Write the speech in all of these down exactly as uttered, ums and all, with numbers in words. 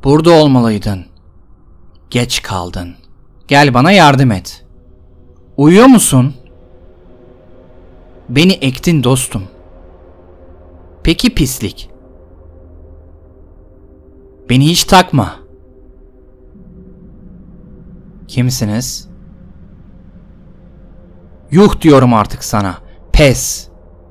Burada olmalıydın. Geç kaldın. Gel bana yardım et. Uyuyor musun? Beni ektin dostum. Peki pislik. Beni hiç takma. Kimsiniz? Yuh diyorum artık sana. Pes.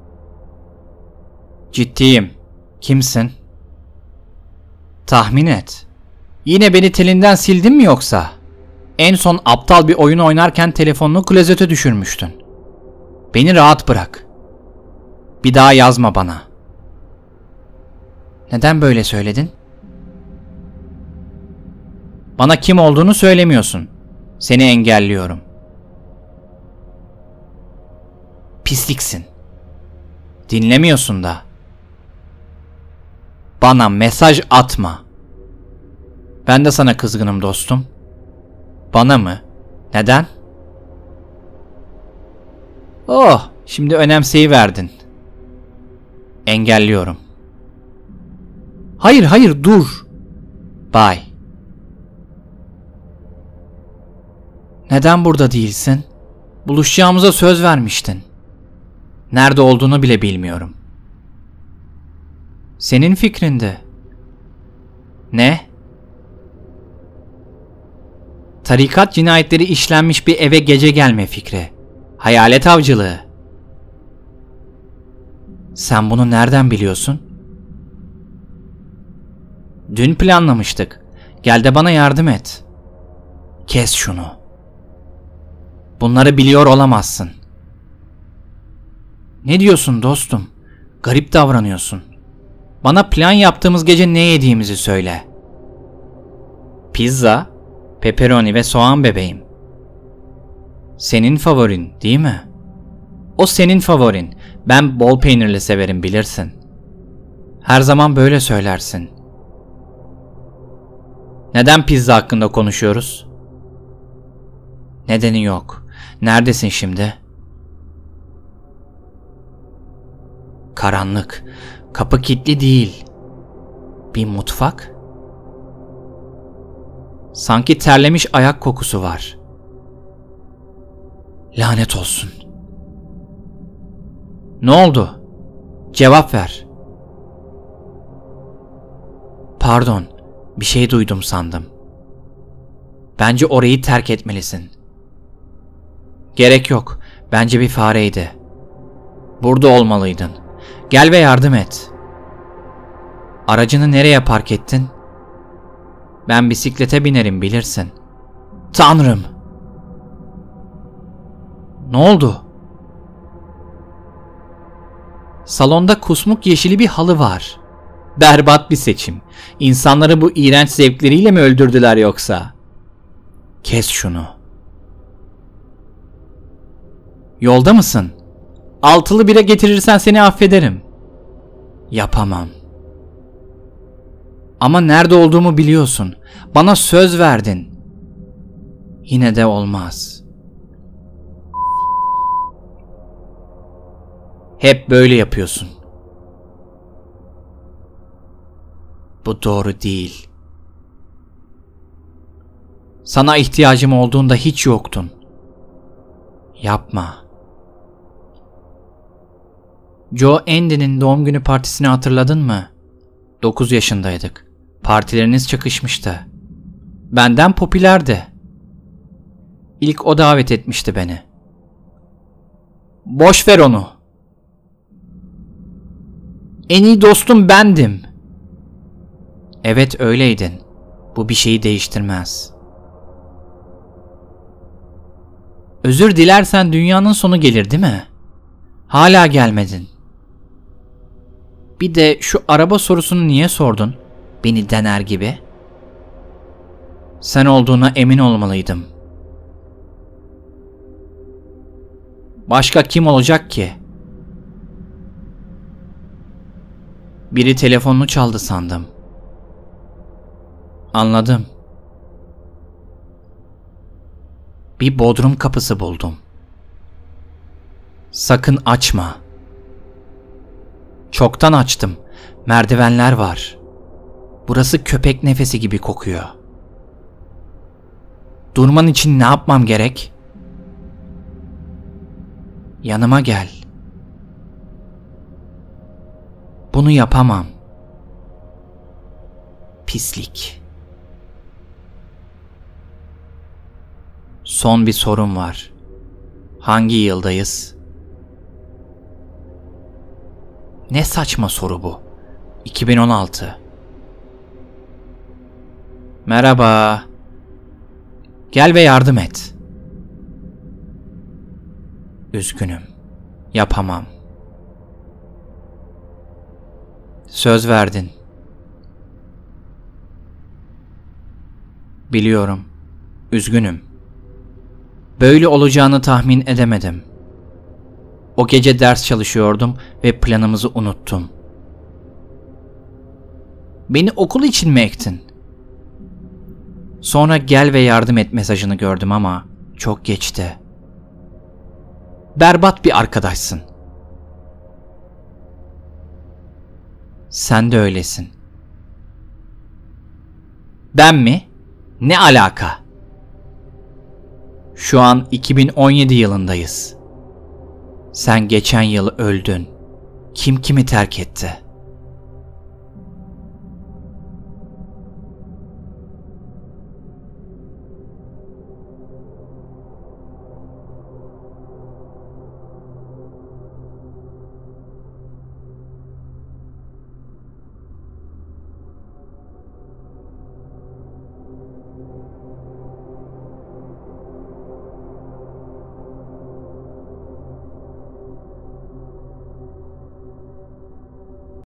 Ciddiyim. Kimsin? Tahmin et. Yine beni telinden sildin mi yoksa? En son aptal bir oyun oynarken telefonunu klozete düşürmüştün. Beni rahat bırak. Bir daha yazma bana. Neden böyle söyledin? Bana kim olduğunu söylemiyorsun. Seni engelliyorum. Pisliksin. Dinlemiyorsun da. Bana mesaj atma. Ben de sana kızgınım dostum. Bana mı? Neden? Oh, şimdi önemseyiverdin. Engelliyorum. Hayır, hayır, dur. Bye. Neden burada değilsin? Buluşacağımıza söz vermiştin. Nerede olduğunu bile bilmiyorum. Senin fikrindi. Ne? Tarikat cinayetleri işlenmiş bir eve gece gelme fikri. Hayalet avcılığı. Sen bunu nereden biliyorsun? Dün planlamıştık. Gel de bana yardım et. Kes şunu. Bunları biliyor olamazsın. Ne diyorsun dostum? Garip davranıyorsun. Bana plan yaptığımız gece ne yediğimizi söyle. Pizza, pepperoni ve soğan bebeğim. Senin favorin, değil mi? O senin favorin. Ben bol peynirli severim, bilirsin. Her zaman böyle söylersin. Neden pizza hakkında konuşuyoruz? Nedeni yok. Neredesin şimdi? Karanlık. Kapı kilitli değil. Bir mutfak? Sanki terlemiş ayak kokusu var. Lanet olsun. Ne oldu? Cevap ver. Pardon, bir şey duydum sandım. Bence orayı terk etmelisin. Gerek yok. Bence bir fareydi. Burada olmalıydın. Gel ve yardım et. Aracını nereye park ettin? Ben bisiklete binerim, bilirsin. Tanrım! Ne oldu? Salonda kusmuk yeşili bir halı var. Berbat bir seçim. İnsanları bu iğrenç zevkleriyle mi öldürdüler yoksa? Kes şunu. Yolda mısın? Altılı bire getirirsen seni affederim. Yapamam. Ama nerede olduğumu biliyorsun. Bana söz verdin. Yine de olmaz. Hep böyle yapıyorsun. Bu doğru değil. Sana ihtiyacım olduğunda hiç yoktun. Yapma. Joe Andy'nin doğum günü partisini hatırladın mı? dokuz yaşındaydık. Partileriniz çakışmıştı. Benden popülerdi. İlk o davet etmişti beni. Boş ver onu. En iyi dostum bendim. Evet, öyleydin. Bu bir şeyi değiştirmez. Özür dilersen dünyanın sonu gelir, değil mi? Hala gelmedin. Bir de şu araba sorusunu niye sordun? Beni dener gibi. Sen olduğuna emin olmalıydım. Başka kim olacak ki? Biri telefonunu çaldı sandım. Anladım. Bir bodrum kapısı buldum. Sakın açma. Çoktan açtım. Merdivenler var. Burası köpek nefesi gibi kokuyor. Durman için ne yapmam gerek? Yanıma gel. Bunu yapamam. Pislik. Son bir sorun var. Hangi yıldayız? Ne saçma soru bu. iki bin on altı. Merhaba. Gel ve yardım et. Üzgünüm. Yapamam. Söz verdin. Biliyorum. Üzgünüm. Böyle olacağını tahmin edemedim. O gece ders çalışıyordum ve planımızı unuttum. Beni okul için mi ektin? Sonra gel ve yardım et mesajını gördüm ama çok geçti. Berbat bir arkadaşsın. Sen de öylesin. Ben mi? Ne alaka? Şu an iki bin on yedi yılındayız. Sen geçen yıl öldün. Kim kimi terk etti?